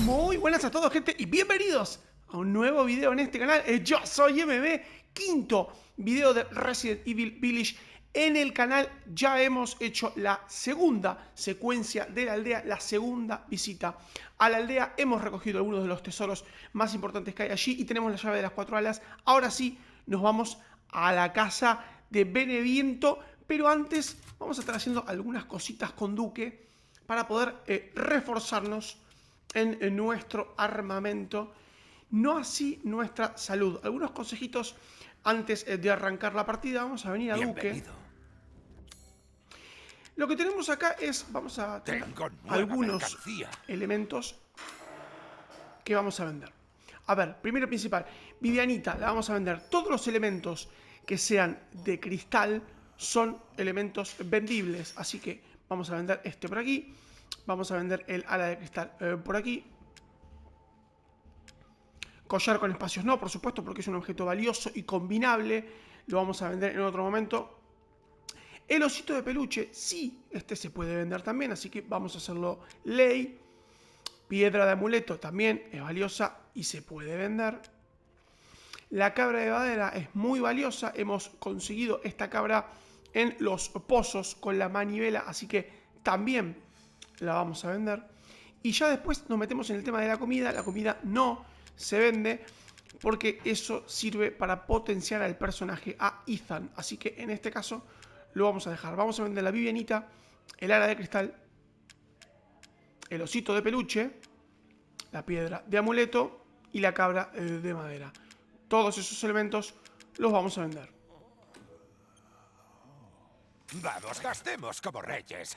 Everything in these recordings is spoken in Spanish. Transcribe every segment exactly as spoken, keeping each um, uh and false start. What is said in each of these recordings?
Muy buenas a todos, gente, y bienvenidos a un nuevo video en este canal. Eh, Yo soy M B, quinto video de Resident Evil Village en el canal. Ya hemos hecho la segunda secuencia de la aldea, la segunda visita a la aldea. Hemos recogido algunos de los tesoros más importantes que hay allí y tenemos la llave de las cuatro alas. Ahora sí, nos vamos a la casa de Beneviento, pero antes vamos a estar haciendo algunas cositas con Duque para poder eh, reforzarnos en, en nuestro armamento, no así nuestra salud. Algunos consejitos antes eh, de arrancar la partida. Vamos a venir a Duque. Lo que tenemos acá es, vamos a tener algunos mercancía. elementos que vamos a vender. A ver, primero principal, Vivianita, la vamos a vender. Todos los elementos que sean de cristal son elementos vendibles, así que vamos a vender este por aquí. Vamos a vender el ala de cristal eh, por aquí. Collar con espacios no, por supuesto, porque es un objeto valioso y combinable. Lo vamos a vender en otro momento. El osito de peluche, sí, este se puede vender también, así que vamos a hacerlo ley. Piedra de amuleto también es valiosa y se puede vender. La cabra de madera es muy valiosa. Hemos conseguido esta cabra en los pozos con la manivela, así que también la vamos a vender. Y ya después nos metemos en el tema de la comida. La comida no se vende porque eso sirve para potenciar al personaje, a Ethan. Así que en este caso lo vamos a dejar. Vamos a vender la Vivianita, el ala de cristal, el osito de peluche, la piedra de amuleto y la cabra de madera. Todos esos elementos los vamos a vender. Vamos, gastemos como reyes.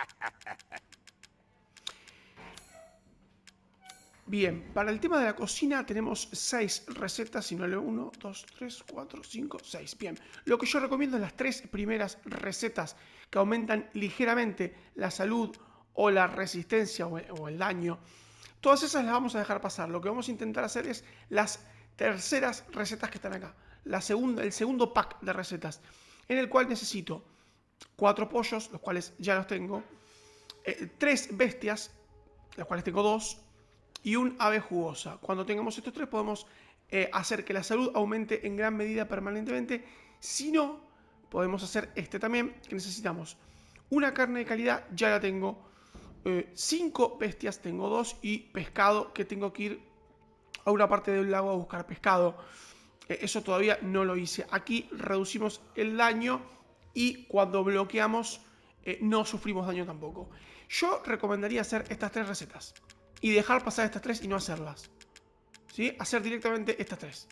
Bien, para el tema de la cocina tenemos seis recetas, si no leo uno, dos, tres, cuatro, cinco, seis. Bien, lo que yo recomiendo es las tres primeras recetas que aumentan ligeramente la salud o la resistencia o el, o el daño. Todas esas las vamos a dejar pasar. Lo que vamos a intentar hacer es las terceras recetas que están acá. La segunda, el segundo pack de recetas, en el cual necesito cuatro pollos, los cuales ya los tengo, eh, tres bestias, las cuales tengo dos, y un ave jugosa. Cuando tengamos estos tres podemos eh, hacer que la salud aumente en gran medida permanentemente. Si no, podemos hacer este también, que necesitamos una carne de calidad, ya la tengo. Eh, cinco bestias, tengo dos, y pescado, que tengo que ir a una parte del lago a buscar pescado. Eh, eso todavía no lo hice. Aquí reducimos el daño y cuando bloqueamos eh, no sufrimos daño tampoco. Yo recomendaría hacer estas tres recetas y dejar pasar estas tres y no hacerlas, ¿sí? Hacer directamente estas tres.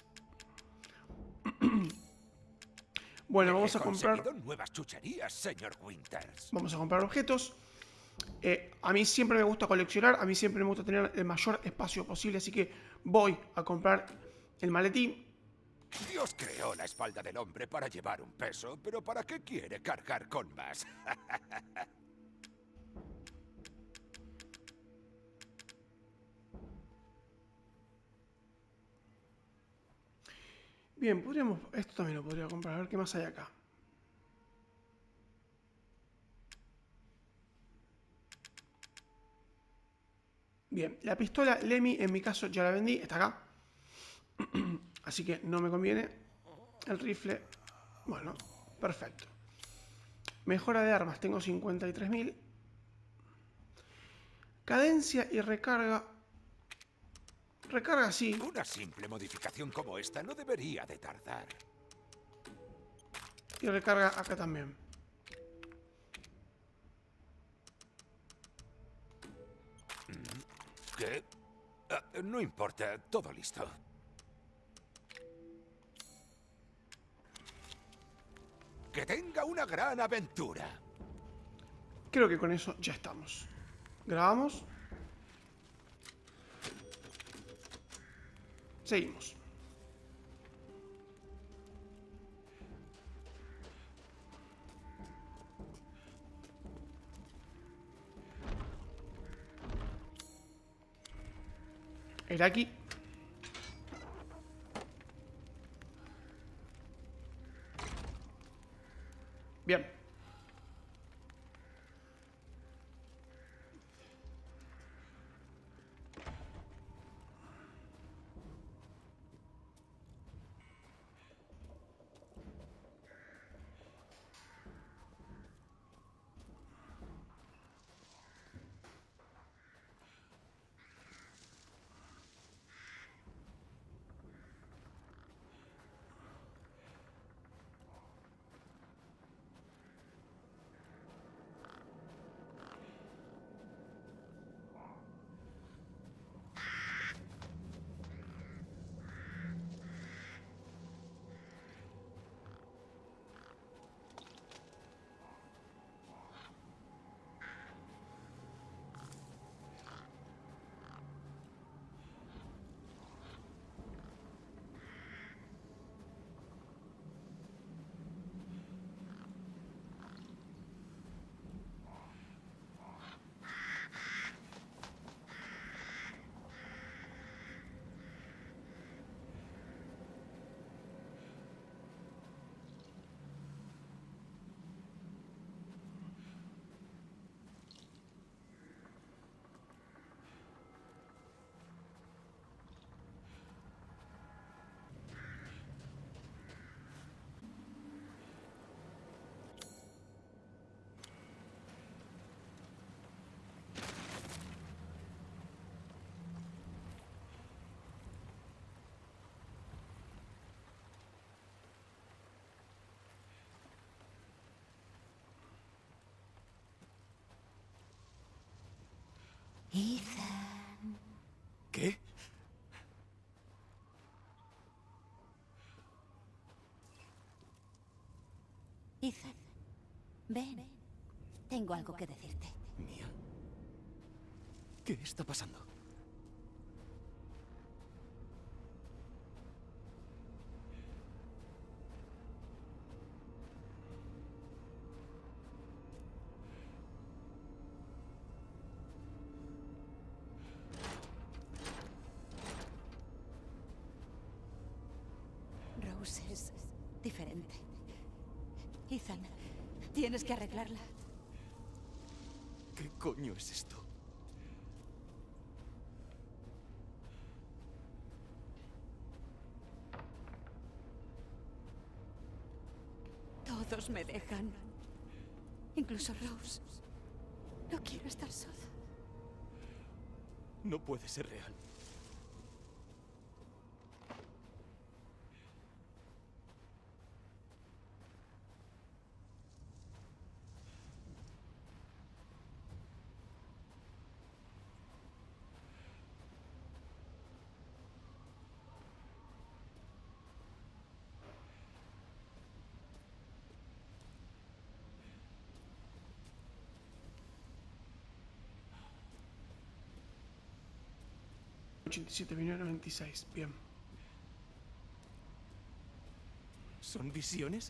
Bueno, vamos a comprar nuevas chucherías, señor Winters. Vamos a comprar objetos. Eh, a mí siempre me gusta coleccionar, a mí siempre me gusta tener el mayor espacio posible, así que voy a comprar el maletín. Dios creó la espalda del hombre para llevar un peso, pero ¿para qué quiere cargar con más? Bien, podríamos... Esto también lo podría comprar. A ver qué más hay acá. Bien, la pistola Lemmy en mi caso ya la vendí. Está acá. Así que no me conviene. El rifle... Bueno, perfecto. Mejora de armas. Tengo cincuenta y tres mil. Cadencia y recarga... Recarga sí. Una simple modificación como esta no debería de tardar. Y recarga acá también. ¿Qué? Uh, no importa, todo listo. Que tenga una gran aventura. Creo que con eso ya estamos. Grabamos. Seguimos. Era aquí. Bien. Ethan. ¿Qué? Ethan, ven. Tengo algo que decirte. ¿Mía? ¿Qué está pasando? Rose es diferente. Ethan, tienes que arreglarla. ¿Qué coño es esto? Todos me dejan. Incluso Rose. No quiero estar sola. No puede ser real. ochenta y siete, veintinueve, noventa y seis. Bien. ¿Son visiones?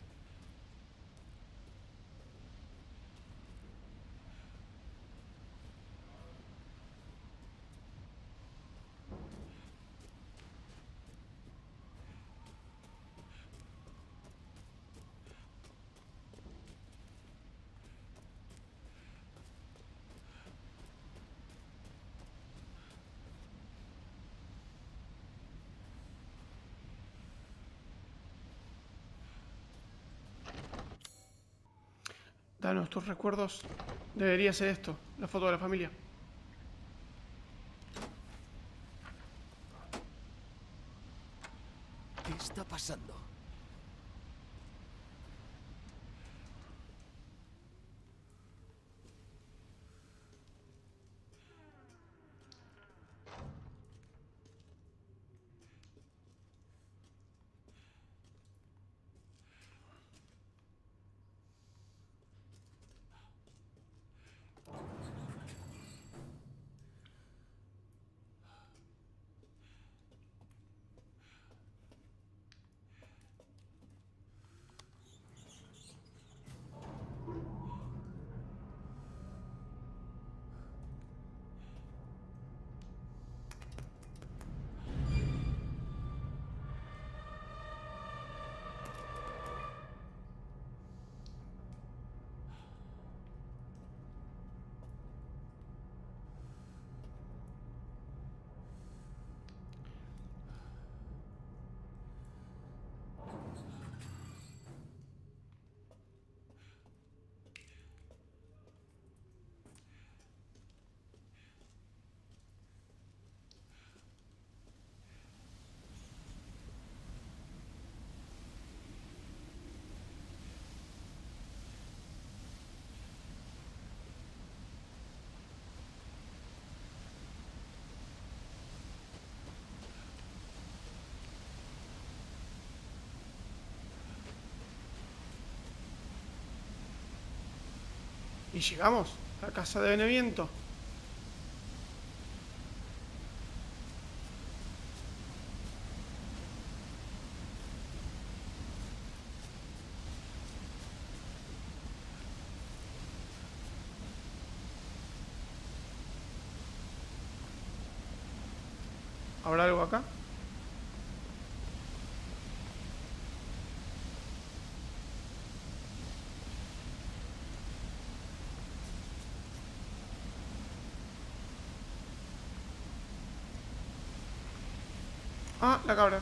Danos tus recuerdos. Debería ser esto, la foto de la familia. ¿Qué está pasando? Y llegamos a la casa de Beneviento. ¿Habrá algo acá? Ah, la cabra.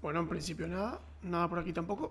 Bueno, en principio nada. Nada por aquí tampoco.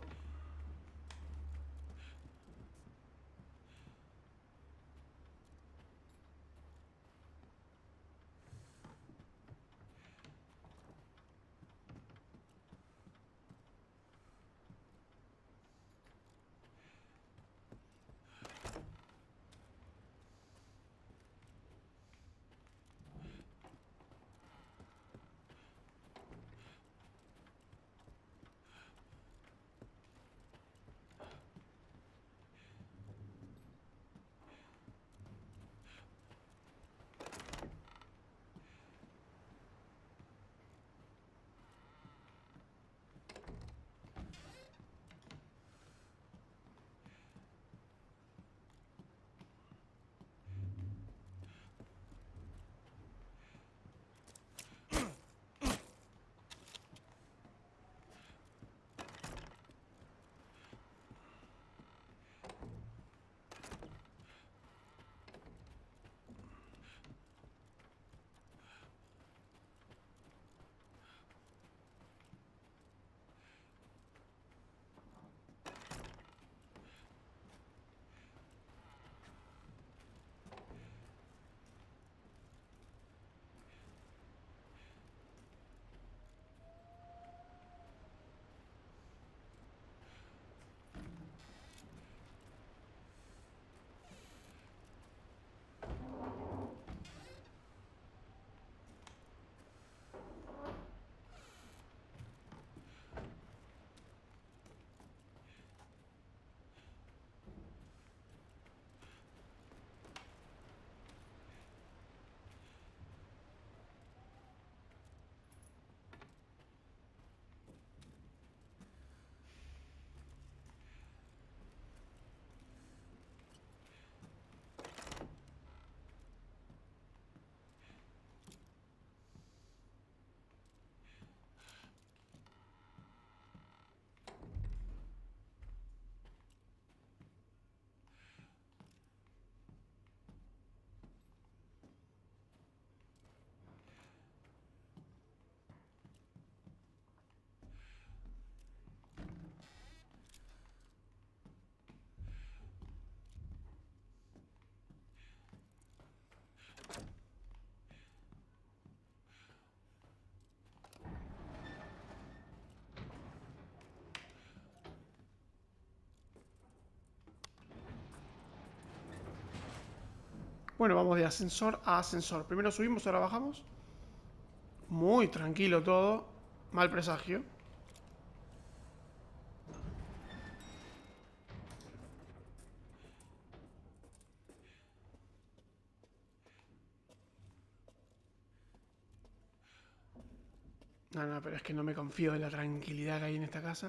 Bueno, vamos de ascensor a ascensor. Primero subimos, ahora bajamos. Muy tranquilo todo. Mal presagio. No, no, pero es que no me confío de la tranquilidad que hay en esta casa.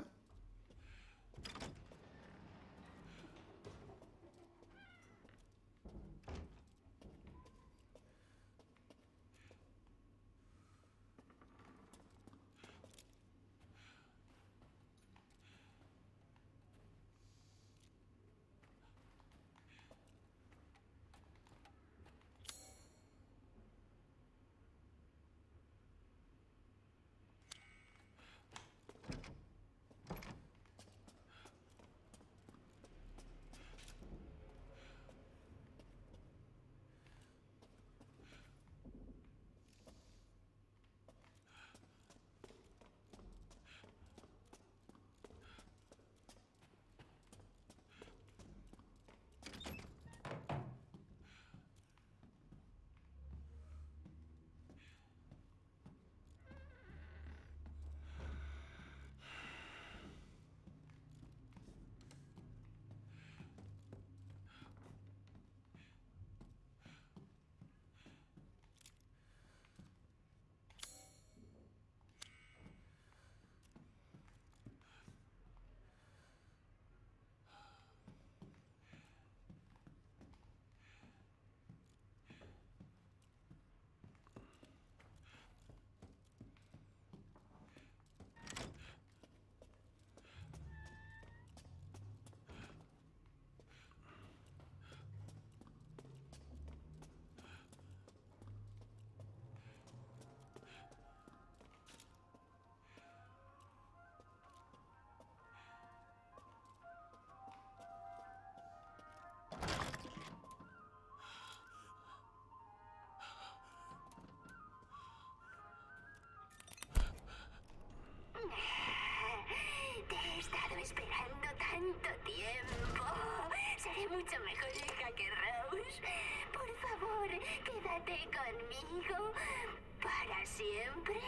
mucho mejor hija que Rose. Por favor, quédate conmigo para siempre.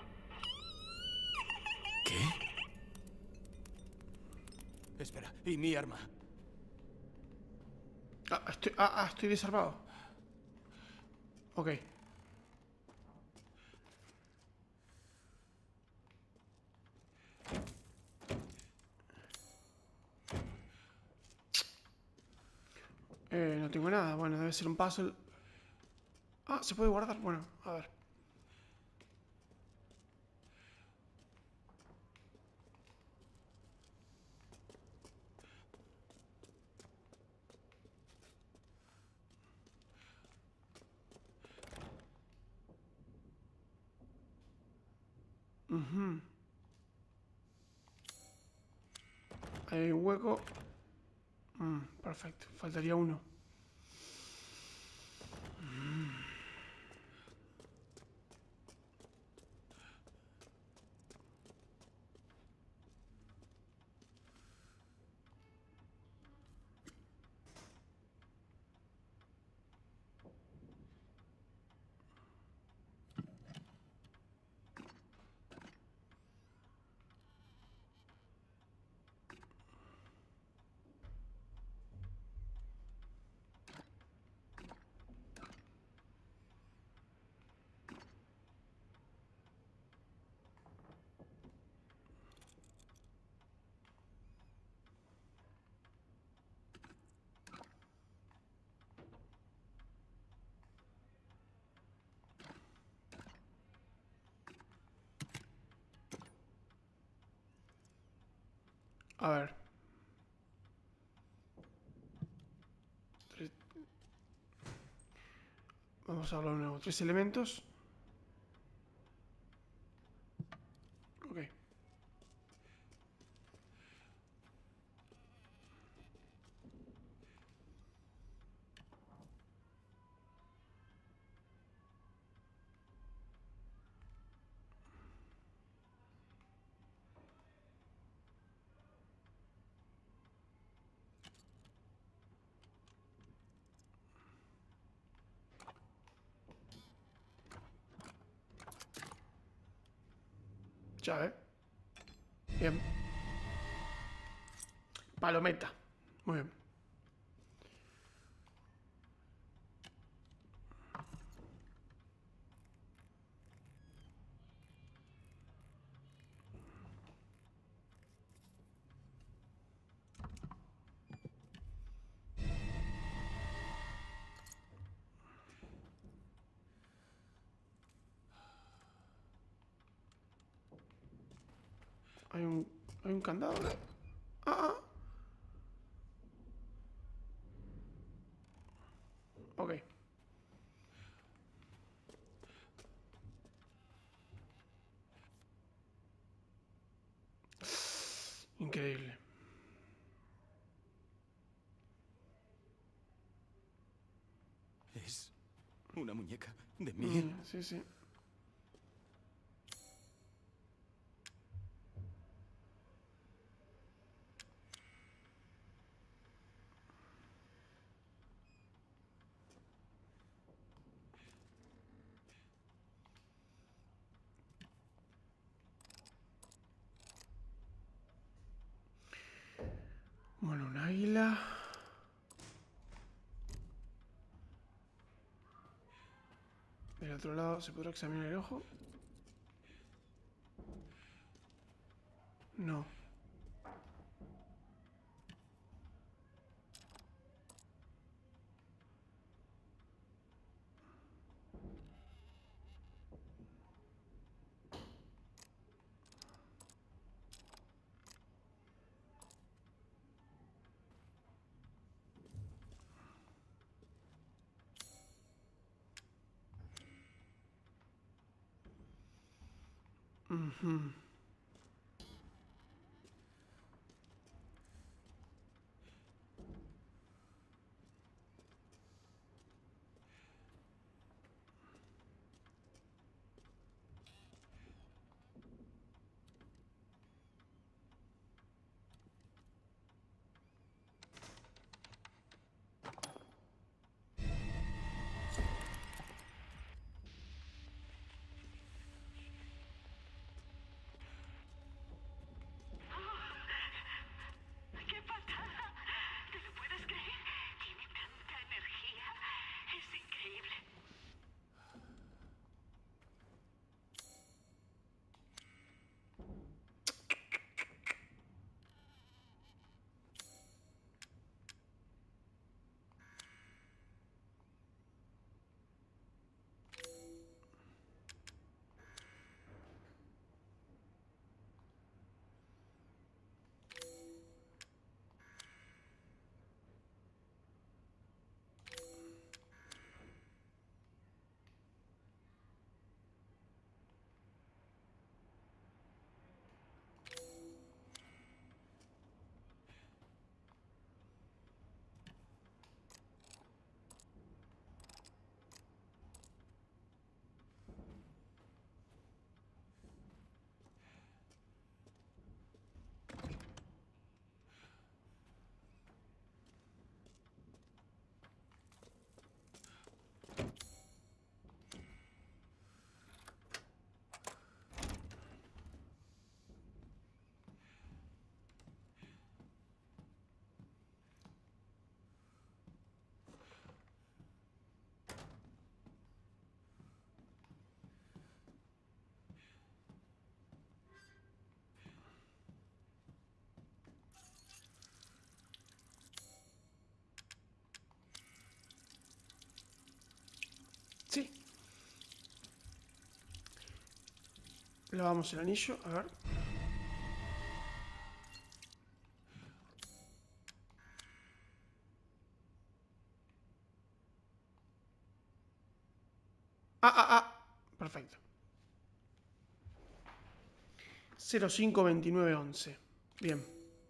¿Qué? Espera, ¿y mi arma? Ah, estoy, ah, ah, estoy desarmado. Ok. Eh, no tengo nada. Bueno, debe ser un puzzle. Ah, ¿se puede guardar? Bueno, a ver. Uh-huh. Hay un hueco. Mm, perfecto. Faltaría uno. Mm. A ver. Tres. Vamos a hablar de nuevo. Tres elementos. Ok. Llave. Bien. Palometa. Muy bien. Hay un, hay un candado. Ah, ah. Ok. Increíble. Es una muñeca de miel. Mm, sí, sí. Bueno, un águila. Del otro lado se podrá examinar el ojo. No. Uh-huh. Sí. Lavamos el anillo, a ver. Ah, ah, ah. Perfecto. cero cinco veintinueve once. Bien.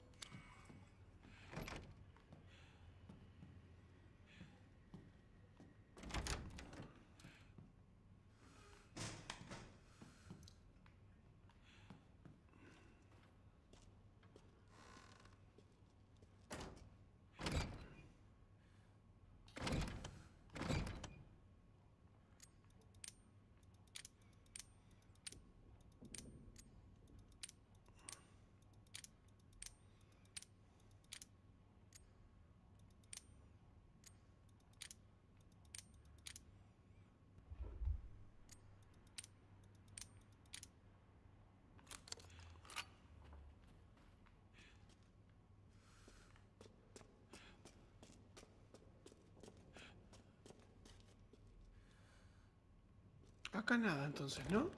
Acá nada, entonces, ¿no?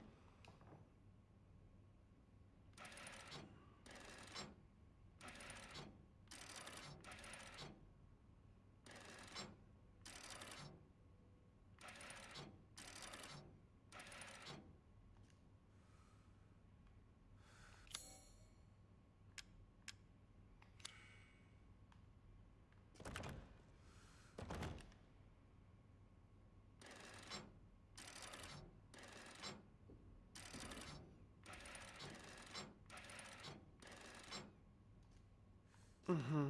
Uh-huh.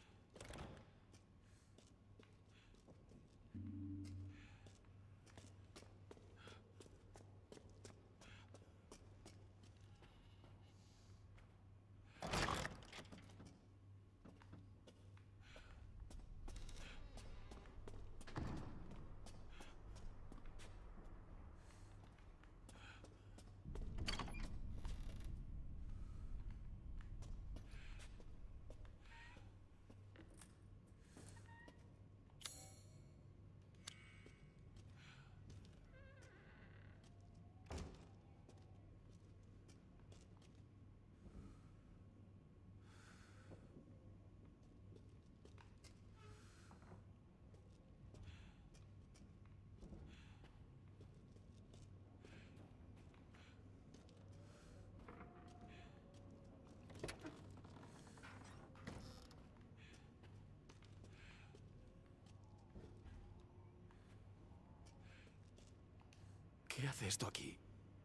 ¿Qué hace esto aquí?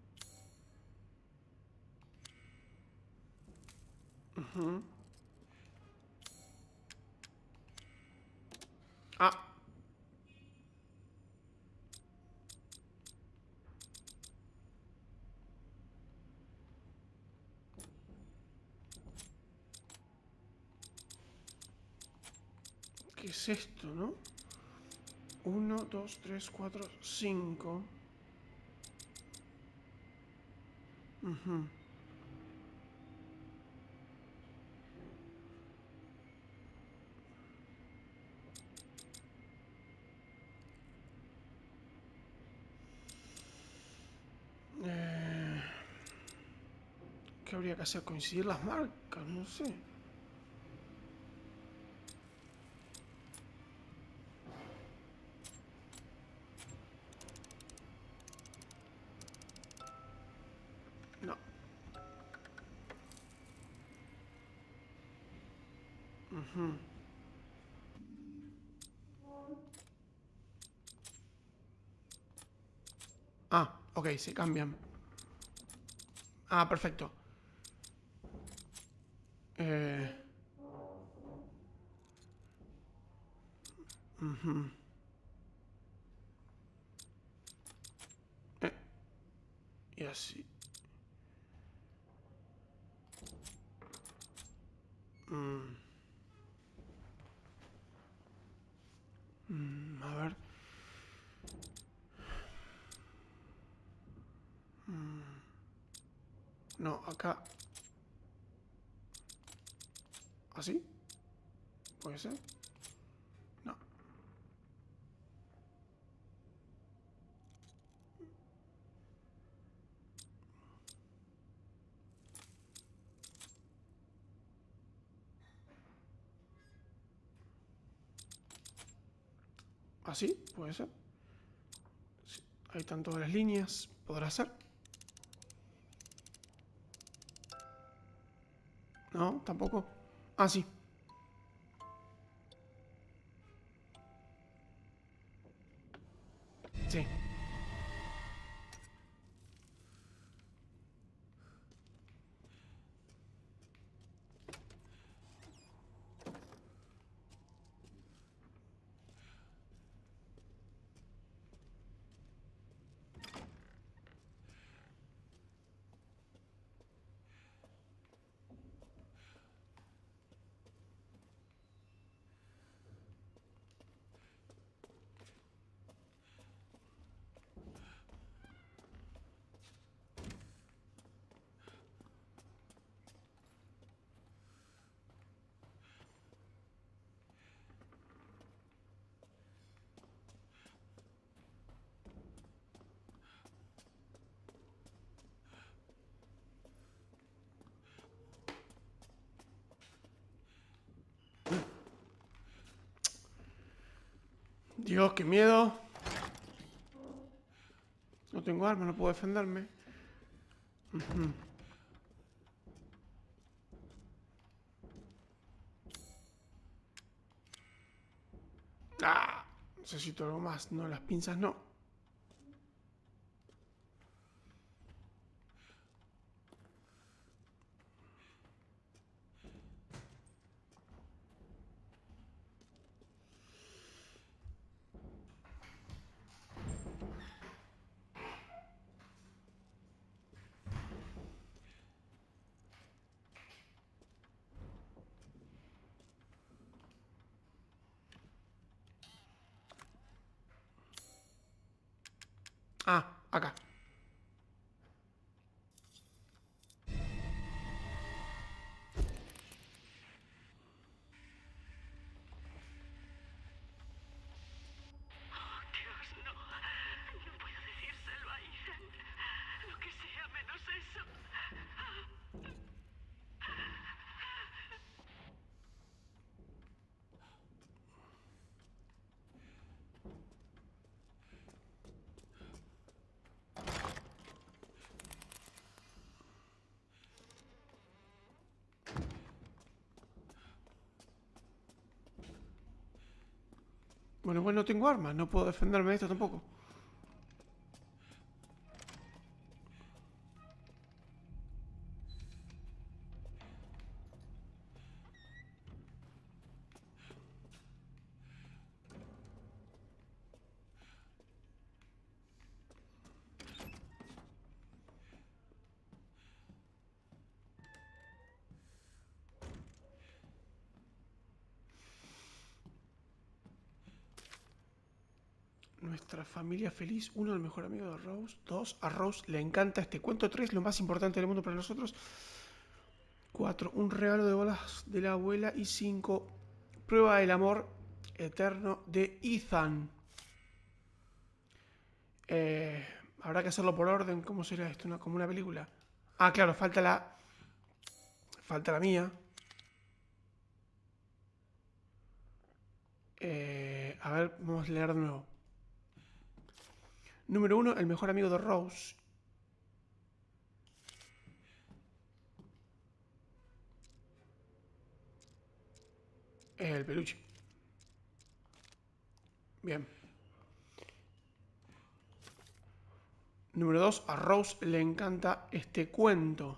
Uh-huh. Ah. ¿Qué es esto, no? Uno, dos, tres, cuatro, cinco. Uh-huh. Eh, ¿Qué habría que hacer? ¿Coincidir las marcas? No sé. No. Uh-huh. Ah, ok, se cambian. Ah, perfecto. Eh... Uh-huh. eh, y así. Mm. Mm, a ver. Mm. No, acá. ¿Así? ¿Puede ser? No. ¿Así? Puede ser. Sí, ahí están todas las líneas. ¿Podrá ser? No, tampoco. Ah, sí. Sí. Dios, qué miedo. No tengo arma, no puedo defenderme. Uh-huh. Ah, necesito algo más. No, las pinzas no. Ah, acá. Bueno, pues no tengo armas, no puedo defenderme de esto tampoco. Nuestra familia feliz. Uno, el mejor amigo de Rose. Dos, a Rose le encanta este cuento. Tres, lo más importante del mundo para nosotros. Cuatro, un regalo de bolas de la abuela. Y cinco, prueba del amor eterno de Ethan. Eh, habrá que hacerlo por orden. ¿Cómo será esto? Una, como una película. Ah, claro, falta la... Falta la mía. Eh, a ver, vamos a leer de nuevo. Número uno, el mejor amigo de Rose. El peluche. Bien. Número dos, a Rose le encanta este cuento.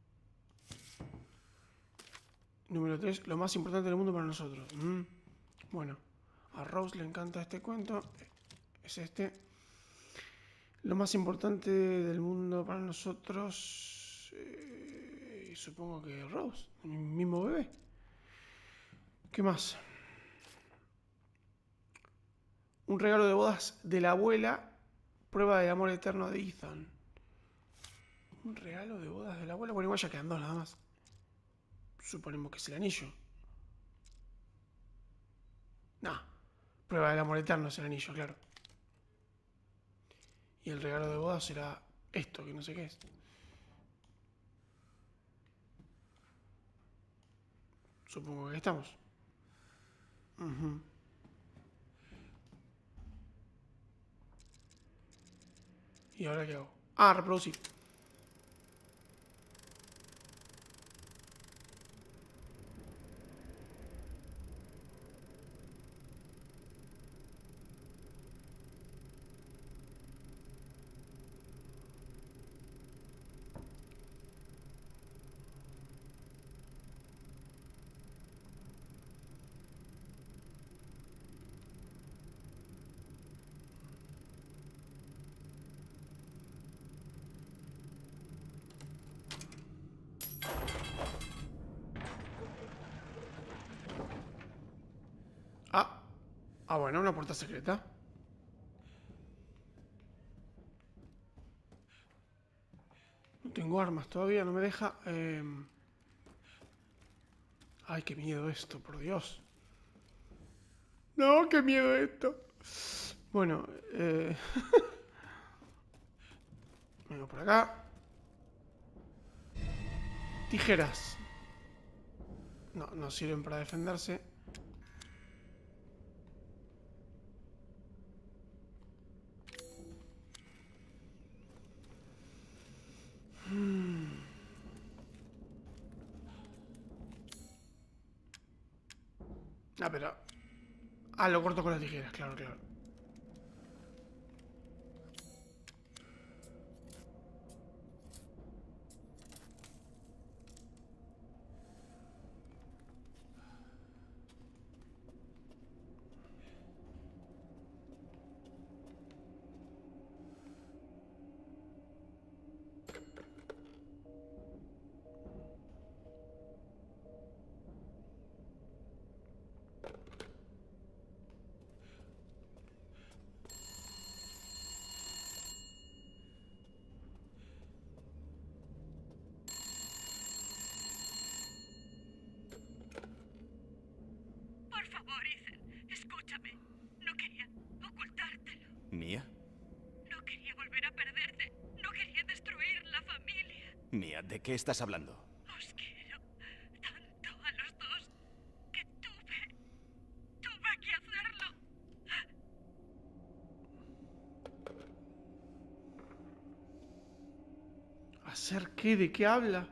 Número tres, lo más importante del mundo para nosotros. Mm. Bueno, a Rose le encanta este cuento. Es este. Lo más importante del mundo para nosotros... Eh, supongo que Rose, mi mismo bebé. ¿Qué más? Un regalo de bodas de la abuela. Prueba de amor eterno de Ethan. Un regalo de bodas de la abuela. Bueno, igual ya quedan dos nada más. Suponemos que es el anillo. No. Prueba del amor eterno es el anillo, claro. Y el regalo de bodas será esto, que no sé qué es. Supongo que estamos. Uh-huh. ¿Y ahora qué hago? Ah, reproducir. Ah. Ah, bueno, una puerta secreta. No tengo armas todavía, no me deja... Eh... Ay, qué miedo esto, por Dios. No, qué miedo esto. Bueno, eh... vengo por acá. Tijeras. No, no sirven para defenderse. Hmm. Ah, pero... Ah, lo corto con las tijeras, claro, claro. Por favor, Ethan, escúchame. No quería ocultártelo. ¿Mía? No quería volver a perderte. No quería destruir la familia. Mía, ¿de qué estás hablando? Os quiero tanto a los dos que tuve... tuve que hacerlo. ¿Hacer qué? ¿De qué habla?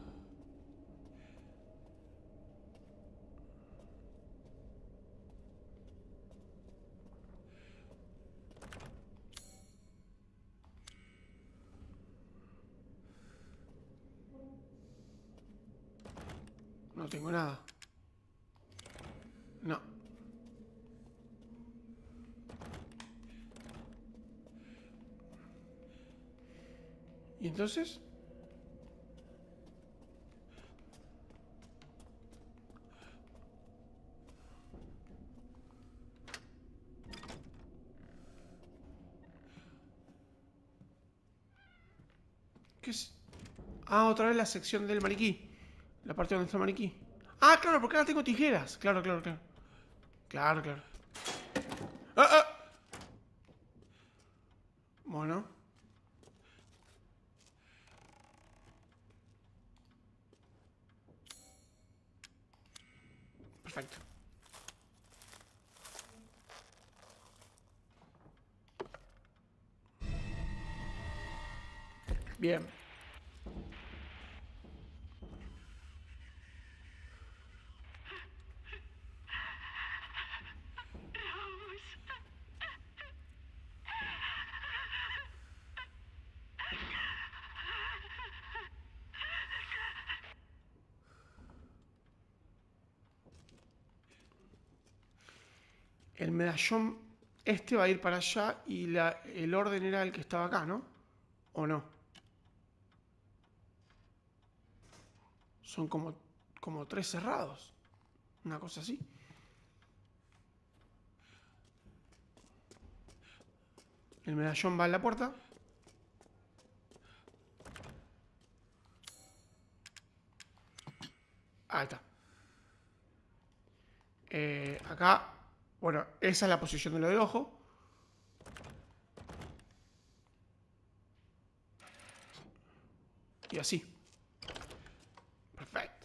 No tengo nada. No. ¿Y entonces? ¿Qué es? Ah, otra vez la sección del maniquí. La parte donde está el maniquí. Ah, claro, porque ahora tengo tijeras. Claro, claro, claro. Claro, claro. ¡Ah, ah! Bueno. Perfecto. Bien. El medallón este va a ir para allá y la, el orden era el que estaba acá, ¿no? ¿O no? Son como, como tres cerrados. Una cosa así. El medallón va en la puerta. Ahí está. Eh, acá, bueno, esa es la posición de lo del ojo. Y así. Perfecto.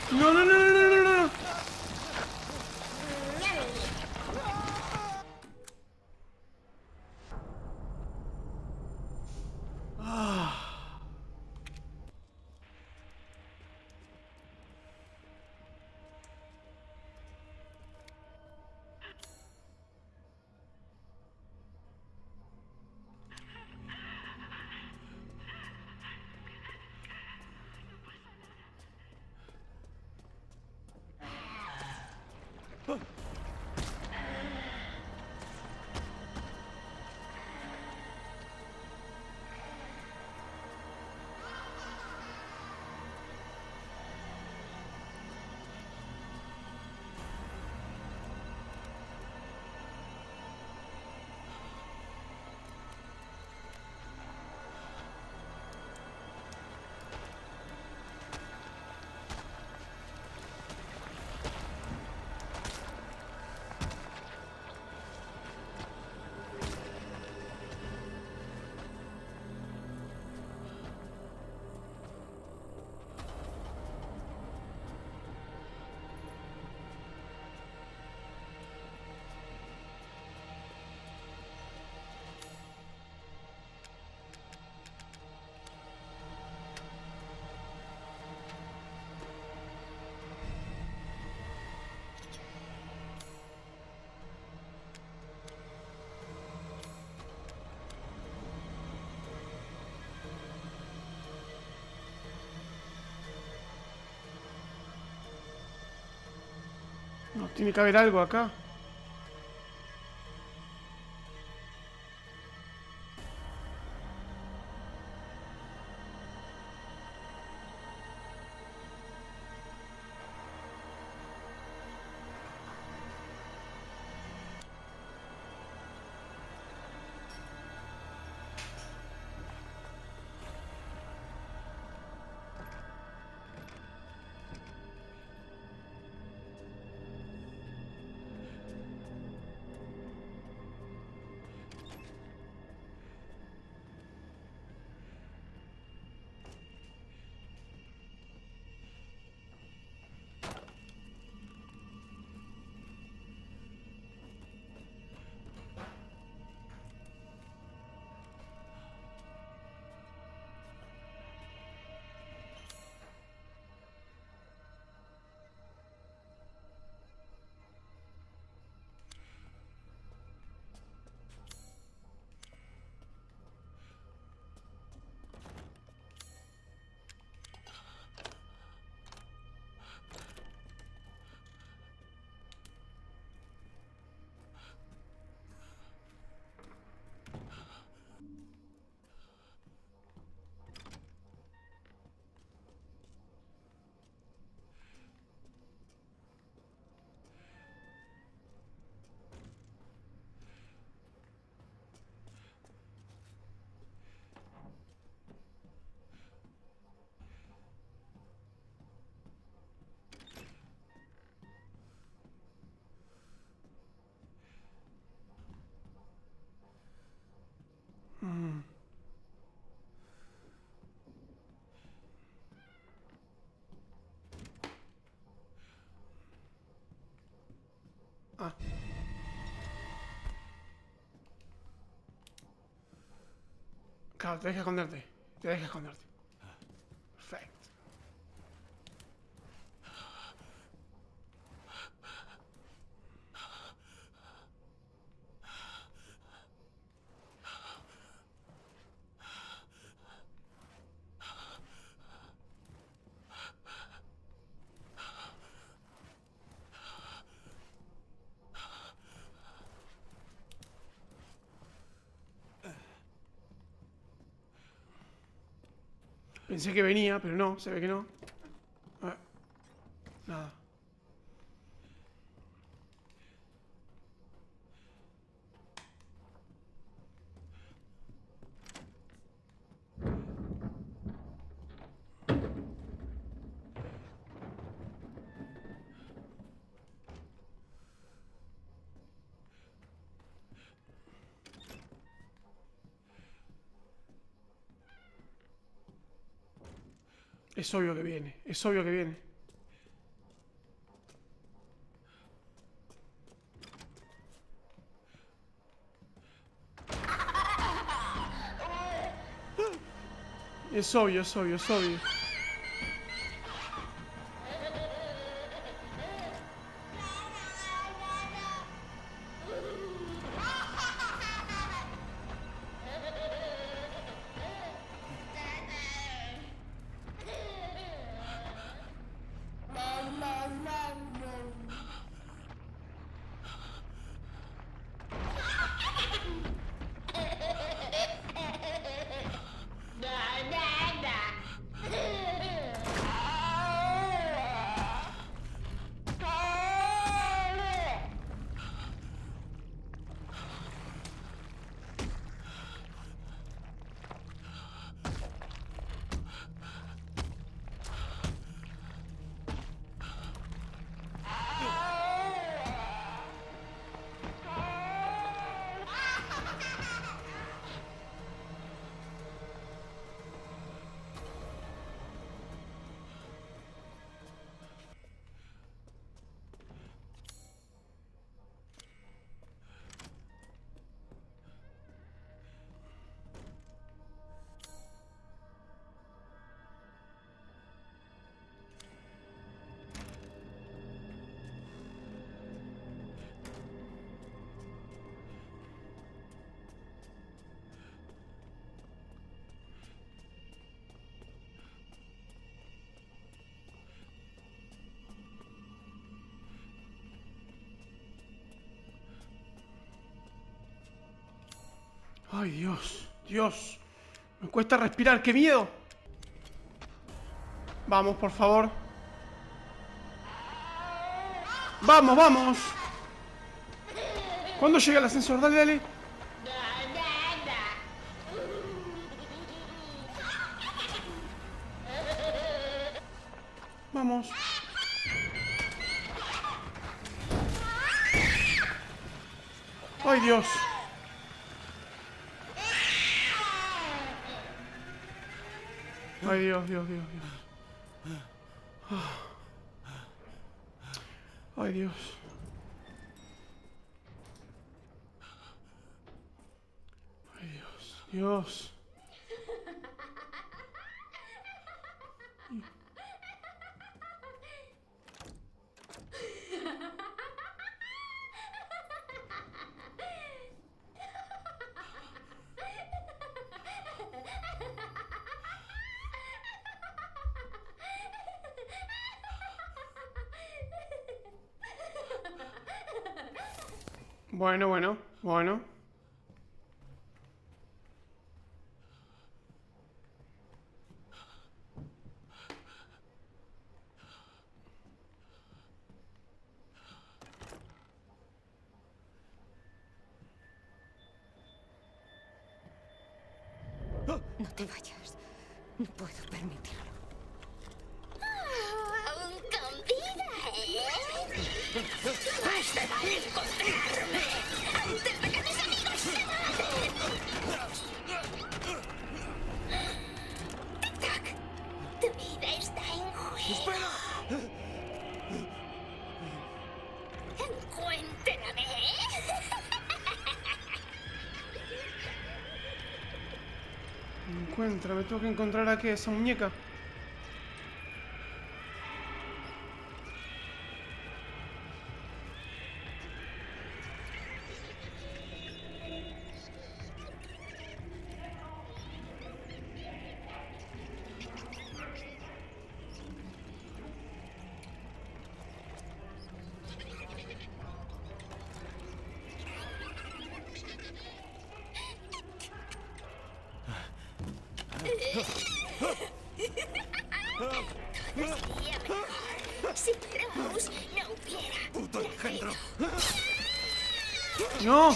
No, no, no, no, no, no, no. Ah. No, tiene que haber algo acá. Mm. Ah. Claro, te deja esconderte. Te deja esconderte. Perfecto. Pensé que venía, pero no, se ve que no. Ah, nada. Es obvio que viene, es obvio que viene. Es obvio, es obvio, es obvio. Ay, Dios, Dios. Me cuesta respirar, qué miedo. Vamos, por favor. Vamos, vamos. ¿Cuándo llega el ascensor? Dale, dale. Vamos. Ay, Dios. Ay, Dios, Dios, Dios, Dios. Ay, Dios. Ay, Dios, Dios. Bueno, bueno, bueno. No te vayas. No puedo permitirlo. Oh, aún con vida, ¿eh? Más te vale encontrarme antes de que mis amigos se maten. Tic-tac. Tu vida está en juego. ¡Espera! Encuéntrame. Encuéntrame, tengo que encontrar a qué, esa muñeca. Sería mejor si Rose no hubiera. ¡Puto engendro! ¡No!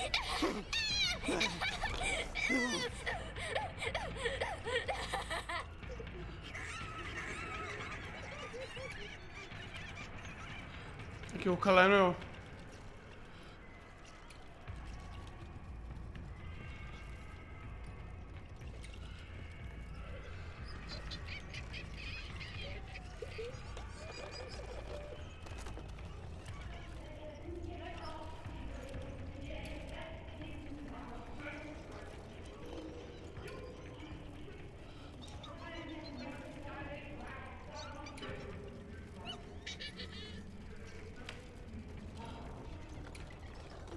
Hay que buscarla de nuevo.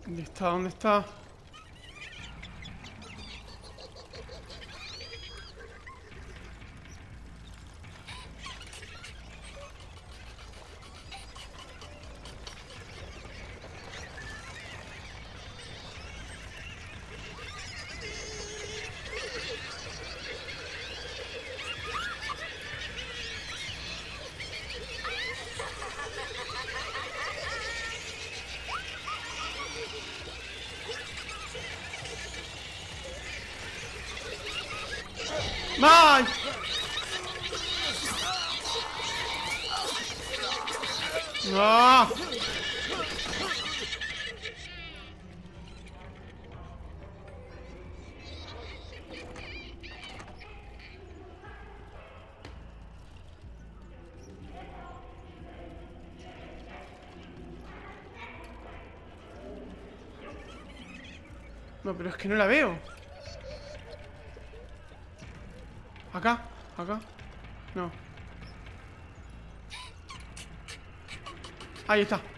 ¿Dónde está? ¿Dónde está? ¡Ay! ¡No! No, pero es que no la veo. Acá, acá. No. Ahí está.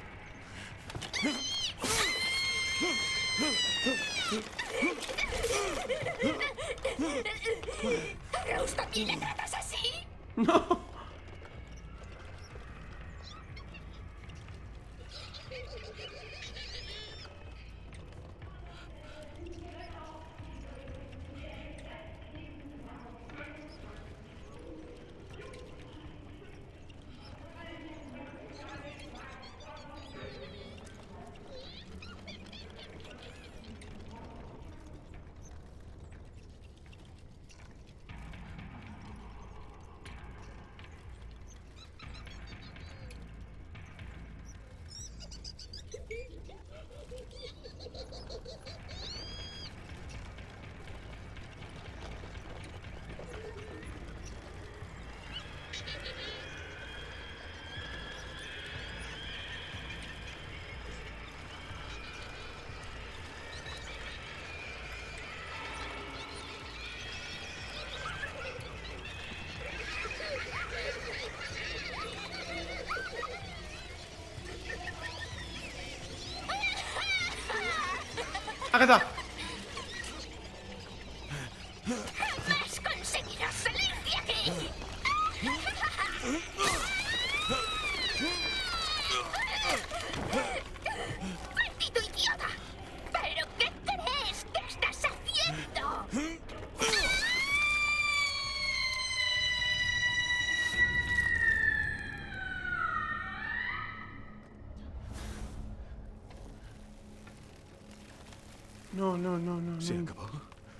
Rose, ¿también le tratas así? No. Acá está. ¡Jamás conseguirás salir de aquí! ¡Maldito idiota! ¿Pero qué crees que estás haciendo? No, no, no, no. Se no. acabó.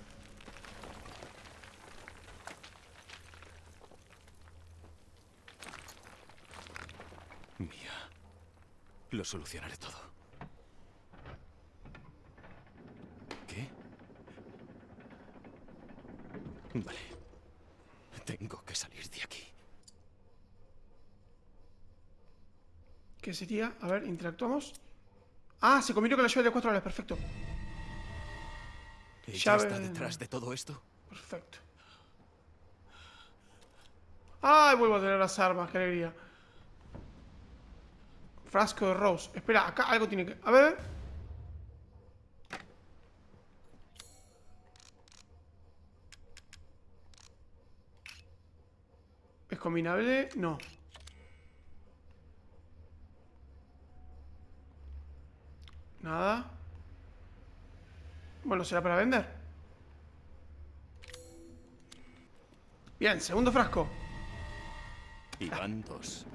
Mía. Lo solucionaré todo. ¿Qué? Vale. Tengo que salir de aquí. ¿Qué sería? A ver, interactuamos. Ah, se combinó con la llave de cuatro horas, perfecto. ¿Ella Llave- está detrás de todo esto? Perfecto. Ay, vuelvo a tener las armas, qué alegría. Frasco de Rose. Espera, acá algo tiene que... A ver. ¿Es combinable? No. Nada. Bueno, será para vender. Bien, segundo frasco. Y van dos.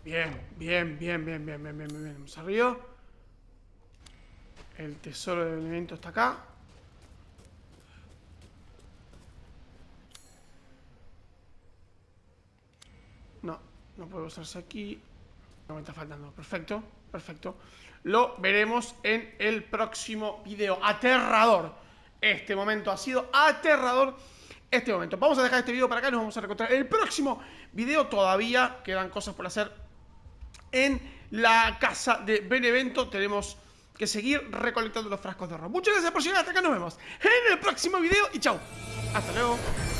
Bien, bien, bien, bien, bien, bien, bien, bien. Vamos arriba. El tesoro del elemento está acá. No, no puede usarse aquí. No me está faltando. Perfecto, perfecto. Lo veremos en el próximo video. Aterrador. Este momento ha sido aterrador. Este momento. Vamos a dejar este video para acá. Nos vamos a reencontrar en el próximo video. Todavía quedan cosas por hacer en la casa de Benevento. Tenemos que seguir recolectando los frascos de oro. Muchas gracias por llegar hasta acá. Nos vemos en el próximo video. Y chau. Hasta luego.